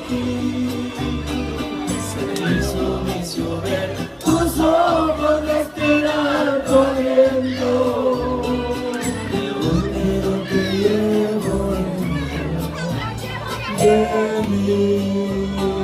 Se hizo vicio ver tus ojos respirar corriendo. Pero te llevo en mí.